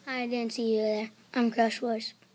I didn't see you there. I'm Crush Wars.